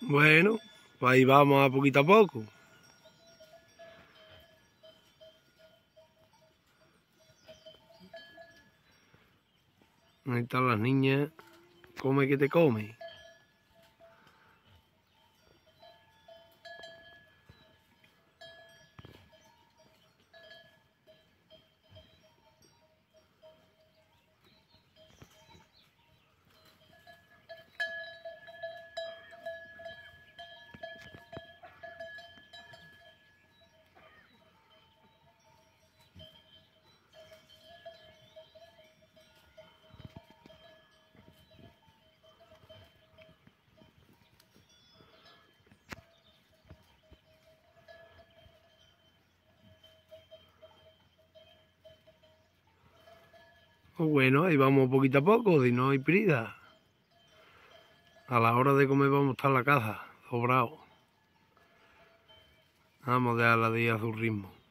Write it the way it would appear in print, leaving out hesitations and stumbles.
Bueno, pues ahí vamos a poquito a poco. Ahí están las niñas. Come que te come. Pues bueno, ahí vamos poquito a poco, si no hay prisa. A la hora de comer vamos a estar en la casa, sobrados. Vamos a dejarla de ir a su ritmo.